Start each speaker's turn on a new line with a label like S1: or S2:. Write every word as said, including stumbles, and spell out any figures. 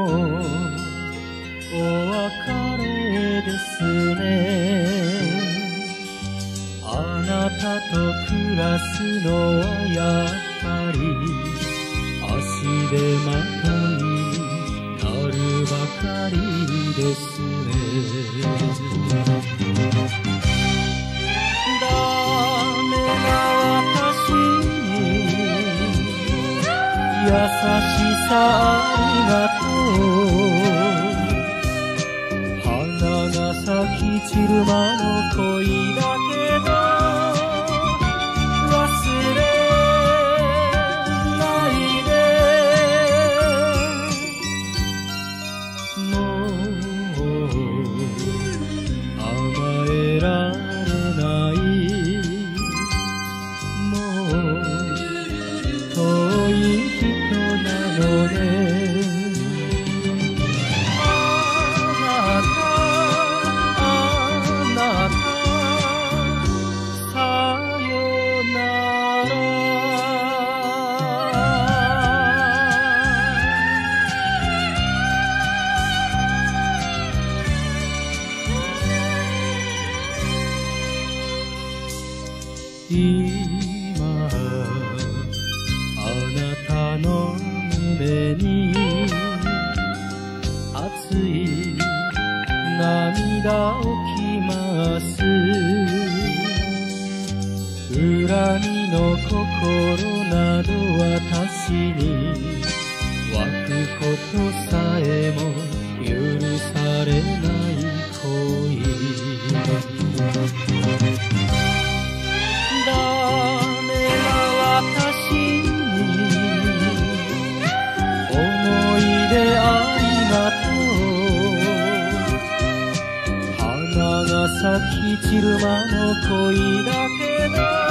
S1: お別れですね。あなたと暮らすのはやっぱり足手まといになるばかりですね。ダメな私に優しさありがとう。花が咲き散る間の恋だけど忘れないで。もう甘えられないもう遠い人なのね。あなたあなたさよなら。今あなたの胸に熱い涙をきます。恨みの心など私に湧くことさえも許されない恋。ダメな私に思い出ありがとう。花が咲き散る間の恋だけど